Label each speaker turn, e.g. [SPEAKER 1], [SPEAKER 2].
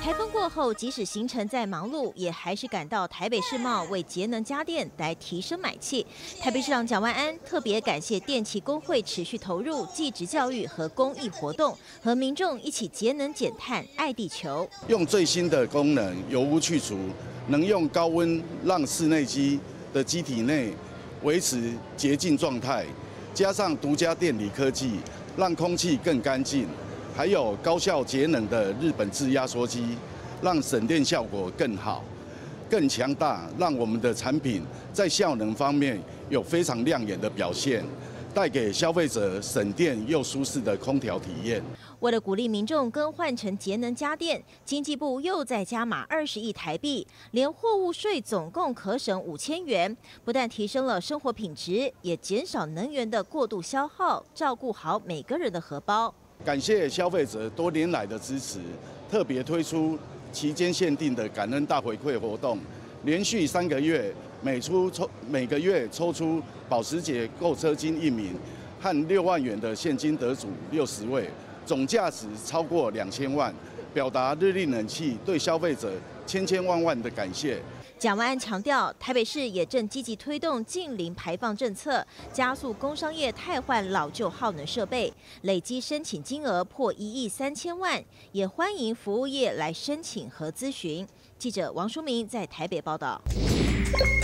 [SPEAKER 1] 台风过后，即使行程再忙碌，也还是赶到台北世贸为节能家电来提升买气。台北市长蒋万安特别感谢电气工会持续投入技职教育和公益活动，和民众一起节能减碳，爱地球。
[SPEAKER 2] 用最新的功能，油污去除，能用高温让室内机的机体内维持洁净状态，加上独家电力科技，让空气更干净。 还有高效节能的日本制压缩机，让省电效果更好、更强大，让我们的产品在效能方面有非常亮眼的表现，带给消费者省电又舒适的空调体验。
[SPEAKER 1] 为了鼓励民众更换成节能家电，经济部又再加码20亿台币，连货物税总共可省5000元，不但提升了生活品质，也减少能源的过度消耗，照顾好每个人的荷包。
[SPEAKER 2] 感谢消费者多年来的支持，特别推出期间限定的感恩大回馈活动，连续3个月，每个月抽出保时捷购车金1名和6万元的现金得主60位，总价值超过2000万，表达日立冷气对消费者千万的感谢。
[SPEAKER 1] 蒋万安强调，台北市也正积极推动净零排放政策，加速工商业汰换老旧耗能设备，累积申请金额破1亿3000万，也欢迎服务业来申请和咨询。记者王淑明在台北报道。